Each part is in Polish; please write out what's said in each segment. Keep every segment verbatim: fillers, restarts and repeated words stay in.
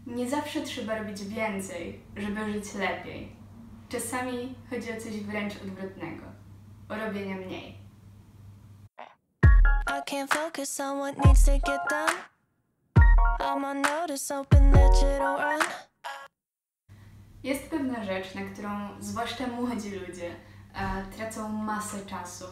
Nie zawsze trzeba robić więcej, żeby żyć lepiej. Czasami chodzi o coś wręcz odwrotnego. O robienie mniej. I can't focus on what needs to get done. I'm on notice, hoping that you don't run. Jest pewna rzecz, na którą zwłaszcza młodzi ludzie e, tracą masę czasu.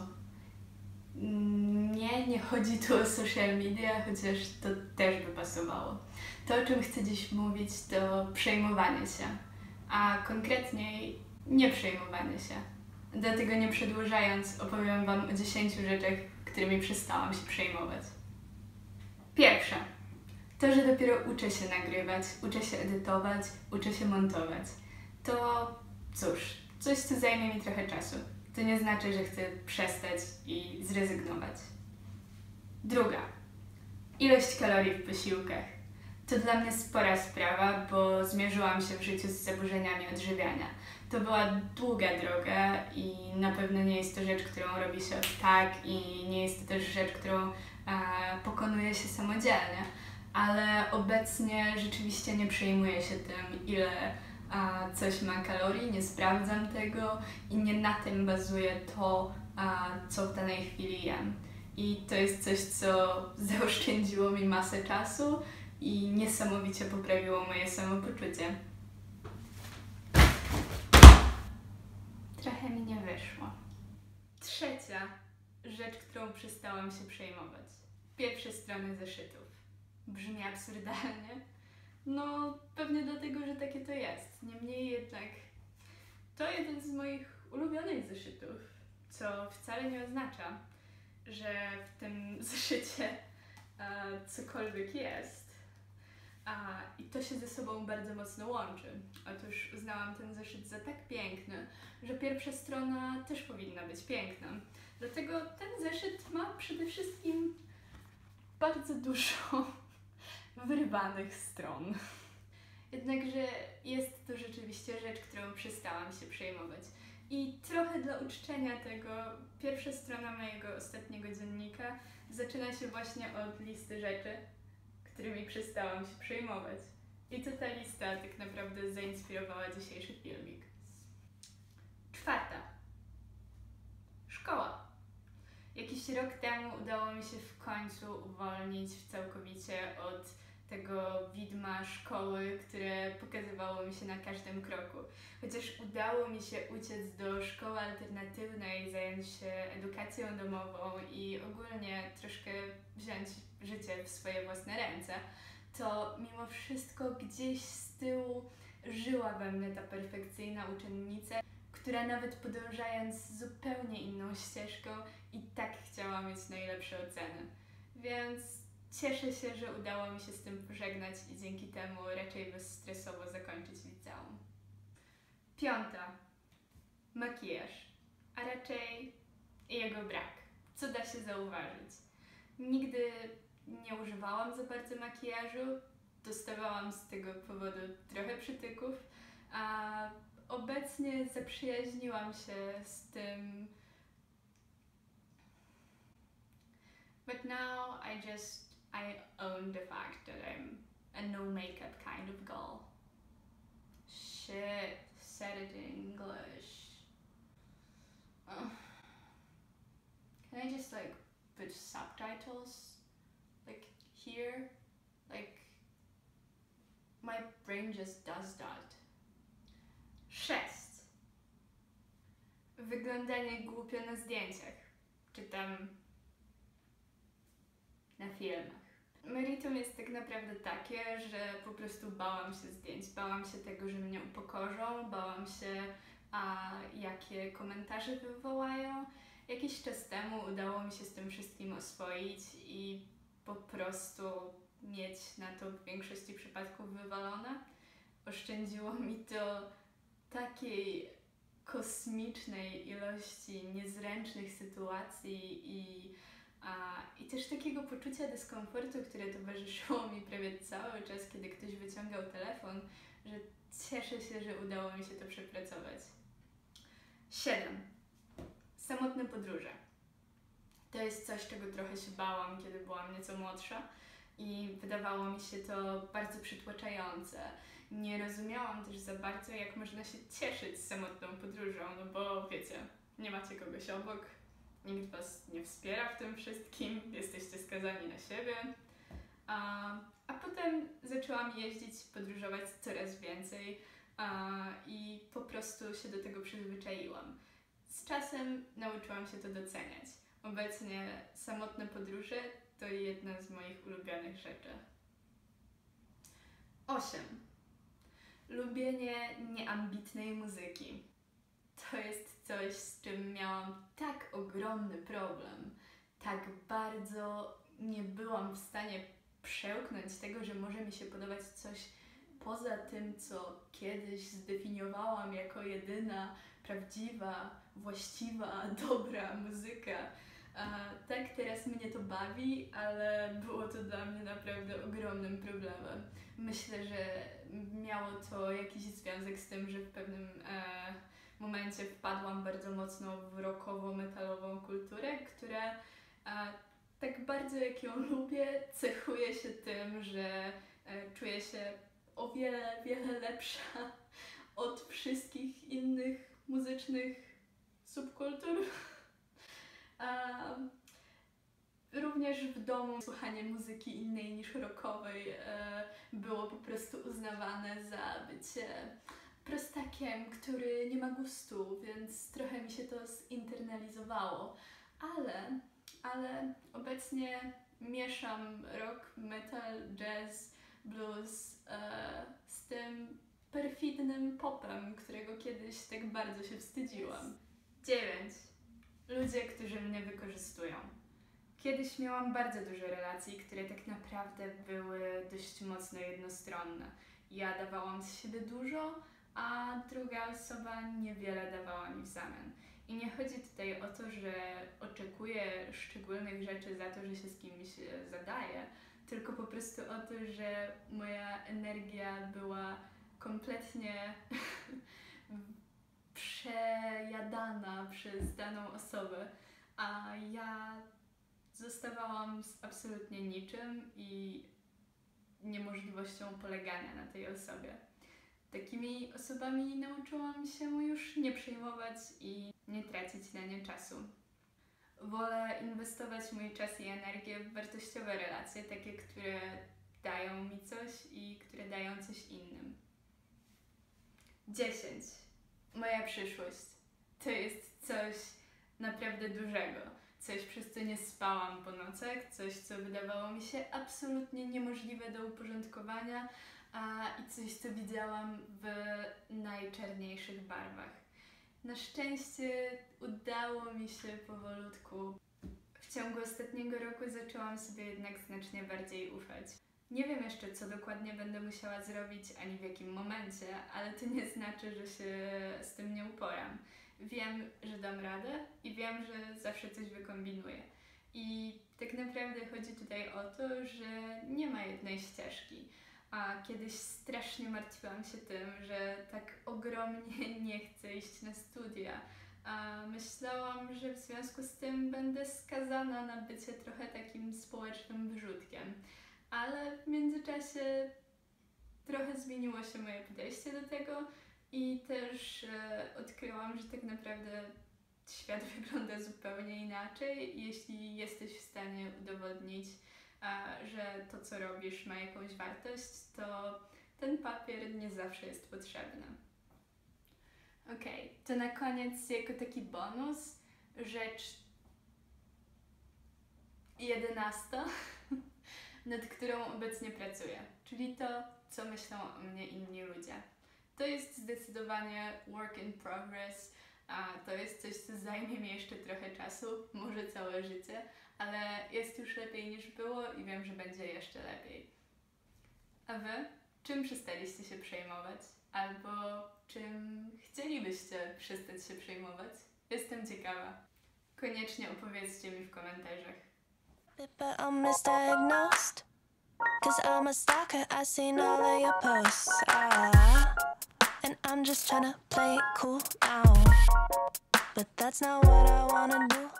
Nie, nie chodzi tu o social media, chociaż to też by pasowało. To, o czym chcę dziś mówić, to przejmowanie się, a konkretniej nie przejmowanie się. Dlatego nie przedłużając, opowiem Wam o dziesięciu rzeczach, którymi przestałam się przejmować. Pierwsza. To, że dopiero uczę się nagrywać, uczę się edytować, uczę się montować. To cóż, coś, co zajmie mi trochę czasu. To nie znaczy, że chcę przestać i zrezygnować. Druga. Ilość kalorii w posiłkach. To dla mnie spora sprawa, bo zmierzyłam się w życiu z zaburzeniami odżywiania. To była długa droga i na pewno nie jest to rzecz, którą robi się od tak i nie jest to też rzecz, którą e, pokonuje się samodzielnie. Ale obecnie rzeczywiście nie przejmuję się tym, ile a, coś ma kalorii, nie sprawdzam tego i nie na tym bazuje to, a, co w danej chwili jem. I to jest coś, co zaoszczędziło mi masę czasu i niesamowicie poprawiło moje samopoczucie. Trochę mi nie wyszło. Trzecia rzecz, którą przestałam się przejmować. Pierwsze strony zeszytów. Brzmi absurdalnie. No, pewnie dlatego, że takie to jest. Niemniej jednak to jeden z moich ulubionych zeszytów, co wcale nie oznacza, że w tym zeszycie e, cokolwiek jest. A, I to się ze sobą bardzo mocno łączy. Otóż uznałam ten zeszyt za tak piękny, że pierwsza strona też powinna być piękna. Dlatego ten zeszyt ma przede wszystkim bardzo dużo wyrywanych stron. Jednakże jest to rzeczywiście rzecz, którą przestałam się przejmować. I trochę dla uczczenia tego, pierwsza strona mojego ostatniego dziennika zaczyna się właśnie od listy rzeczy, którymi przestałam się przejmować. I to ta lista tak naprawdę zainspirowała dzisiejszy filmik. Czwarta. Szkoła. Jakiś rok temu udało mi się w końcu uwolnić całkowicie od tego widma szkoły, które pokazywało mi się na każdym kroku. Chociaż udało mi się uciec do szkoły alternatywnej, zająć się edukacją domową i ogólnie troszkę wziąć życie w swoje własne ręce, to mimo wszystko gdzieś z tyłu żyła we mnie ta perfekcyjna uczennica, która nawet podążając zupełnie inną ścieżką i tak chciała mieć najlepsze oceny. Więc cieszę się, że udało mi się z tym pożegnać i dzięki temu raczej bezstresowo zakończyć liceum. Piąta. Makijaż, a raczej jego brak. Co da się zauważyć? Nigdy nie używałam za bardzo makijażu, dostawałam z tego powodu trochę przytyków, a obecnie zaprzyjaźniłam się z tym. But now I just, I own the fact that I'm a no makeup kind of girl. Shit, said it in English. Uh, can I just like put subtitles like here? Like my brain just does that. Sześć. Wyglądanie głupio na zdjęciach, czy tam na filmach. Meritum jest tak naprawdę takie, że po prostu bałam się zdjęć, bałam się tego, że mnie upokorzą, bałam się, a jakie komentarze wywołają. Jakiś czas temu udało mi się z tym wszystkim oswoić i po prostu mieć na to w większości przypadków wywalone. Oszczędziło mi to takiej kosmicznej ilości niezręcznych sytuacji i, a, i też takiego poczucia dyskomfortu, które towarzyszyło mi prawie cały czas, kiedy ktoś wyciągał telefon, że cieszę się, że udało mi się to przepracować. Siedem. Samotne podróże. To jest coś, czego trochę się bałam, kiedy byłam nieco młodsza. i wydawało mi się to bardzo przytłaczające. Nie rozumiałam też za bardzo, jak można się cieszyć samotną podróżą, no bo wiecie, nie macie kogoś obok, nikt was nie wspiera w tym wszystkim, jesteście skazani na siebie. A, a potem zaczęłam jeździć, podróżować coraz więcej a, i po prostu się do tego przyzwyczaiłam. Z czasem nauczyłam się to doceniać. Obecnie samotne podróże to jedna z moich ulubionych rzeczy. osiem. Lubienie nieambitnej muzyki. To jest coś, z czym miałam tak ogromny problem. Tak bardzo nie byłam w stanie przełknąć tego, że może mi się podobać coś poza tym, co kiedyś zdefiniowałam jako jedyna prawdziwa, właściwa, dobra muzyka. A tak teraz mnie to bawi, ale było to dla mnie naprawdę ogromnym problemem. Myślę, że miało to jakiś związek z tym, że w pewnym e, momencie wpadłam bardzo mocno w rockowo-metalową kulturę, która e, tak bardzo jak ją lubię, cechuje się tym, że e, czuję się o wiele, wiele lepsza od wszystkich innych muzycznych subkultur. Um, również w domu słuchanie muzyki innej niż rockowej e, było po prostu uznawane za bycie prostakiem, który nie ma gustu, więc trochę mi się to zinternalizowało. Ale, ale obecnie mieszam rock, metal, jazz, blues e, z tym perfidnym popem, którego kiedyś tak bardzo się wstydziłam. dziewięć. Ludzie, którzy mnie wykorzystują. Kiedyś miałam bardzo dużo relacji, które tak naprawdę były dość mocno jednostronne. Ja dawałam z siebie dużo, a druga osoba niewiele dawała mi w zamian. I nie chodzi tutaj o to, że oczekuję szczególnych rzeczy za to, że się z kimś zadaje, tylko po prostu o to, że moja energia była kompletnie przejadana przez daną osobę, a ja zostawałam z absolutnie niczym i niemożliwością polegania na tej osobie. Takimi osobami nauczyłam się już nie przejmować i nie tracić na nie czasu. Wolę inwestować mój czas i energię w wartościowe relacje, takie, które dają mi coś i które dają coś innym. dziesięć. Moja przyszłość. To jest coś naprawdę dużego. Coś, przez co nie spałam po nocach, coś, co wydawało mi się absolutnie niemożliwe do uporządkowania a, i coś, co widziałam w najczarniejszych barwach. Na szczęście udało mi się powolutku. W ciągu ostatniego roku zaczęłam sobie jednak znacznie bardziej ufać. Nie wiem jeszcze, co dokładnie będę musiała zrobić, ani w jakim momencie, ale to nie znaczy, że się z tym nie uporam. Wiem, że dam radę i wiem, że zawsze coś wykombinuję. I tak naprawdę chodzi tutaj o to, że nie ma jednej ścieżki. A kiedyś strasznie martwiłam się tym, że tak ogromnie nie chcę iść na studia. A myślałam, że w związku z tym będę skazana na bycie trochę takim społecznym wyrzutkiem. Ale w międzyczasie trochę zmieniło się moje podejście do tego i też e, odkryłam, że tak naprawdę świat wygląda zupełnie inaczej, jeśli jesteś w stanie udowodnić, e, że to, co robisz, ma jakąś wartość, to ten papier nie zawsze jest potrzebny. Okej, okay, to na koniec jako taki bonus rzecz jedenasta, nad którą obecnie pracuję, czyli to, co myślą o mnie inni ludzie. To jest zdecydowanie work in progress, a to jest coś, co zajmie mi jeszcze trochę czasu, może całe życie, ale jest już lepiej niż było i wiem, że będzie jeszcze lepiej. A wy? Czym przestaliście się przejmować? Albo czym chcielibyście przestać się przejmować? Jestem ciekawa. Koniecznie opowiedzcie mi w komentarzach. But I'm misdiagnosed, cause I'm a stalker, I've seen all of your posts, ah, and I'm just tryna play it cool now, but that's not what I wanna do.